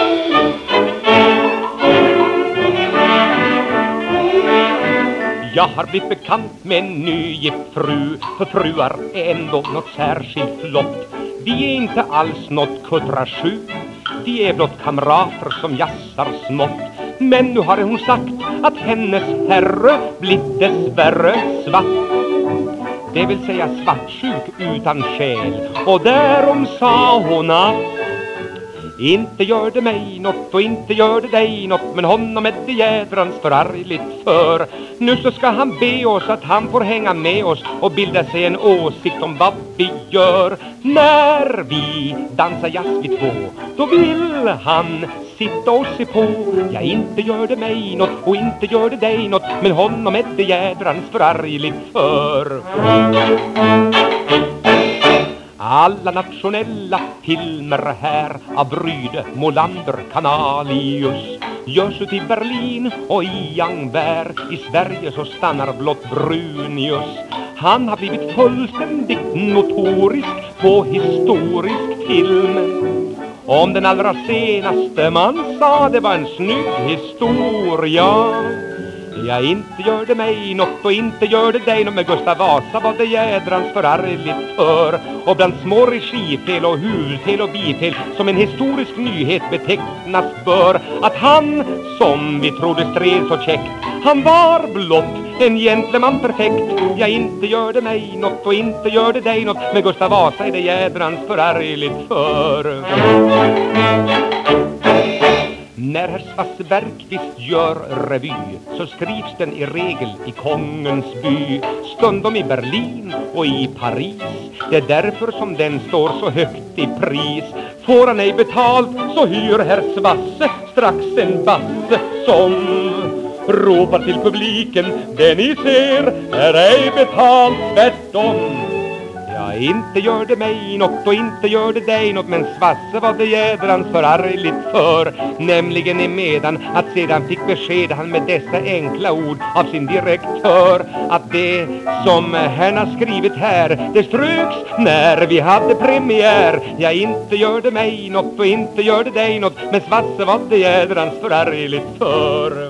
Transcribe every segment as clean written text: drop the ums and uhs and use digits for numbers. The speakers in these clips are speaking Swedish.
Jag har blivit bekant med en nygift fru, för fruar är ändå något särskilt flott. De är inte alls något kuttrasju, de är blott kamrater som jassar smått. Men nu har hon sagt att hennes herre blivit dessvärre svart. Det vill säga svartsjuk utan själ. Och därom sa hon att inte gör det mig något och inte gör det dig något, men honom är det jädrans förargligt för. Nu så ska han be oss att han får hänga med oss och bilda sig en åsikt om vad vi gör. När vi dansar jazz vid två, då vill han sitta och se på. Ja, inte gör det mig något och inte gör det dig något, men honom är det jädrans förargligt för. Alla nationella filmer här av Bryde, Molander, Canalius görs ut i Berlin och i Angberg. I Sverige så stannar blott Brunius. Han har blivit fullständigt notorisk på historisk film. Om den allra senaste man sa det var en snygg historia. Ja, inte gör det mig något och inte gör det dig något, med Gustav Vasa var det jädrans förargligt för. Och bland små regifel och huvudfel och bifel som en historisk nyhet betecknas bör att han, som vi trodde stred så käckt, han var blott en gentleman perfekt. Ja, inte gör det mig något och inte gör det dig något, med Gustav Vasa är det jädrans förargligt för. När herr Svasse Bergqvist gör revy så skrivs den i regel i Kongens by, stundom i Berlin och i Paris. Det är därför som den står så högt i pris. Får han ej betalt så hyr herr Svasse strax en basse som ropar till publiken: det ni ser är ej betalt, tvärtom. Ja, inte gör det mig något och inte gör det dig något, men Svasse var det jädrans förargligt för. Nämligen i medan att sedan fick besked han med dessa enkla ord av sin direktör att det som han har skrivit här, det ströks när vi hade premiär. Ja, inte gör det mig något och inte gör det dig något, men Svasse var det jädrans förargligt för.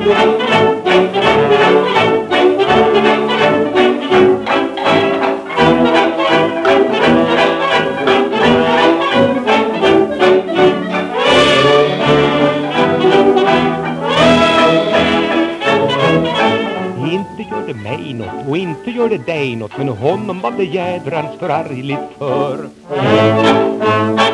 Inte gör det mig något och inte gör det dig något, men honom var det jädrans förargligt för.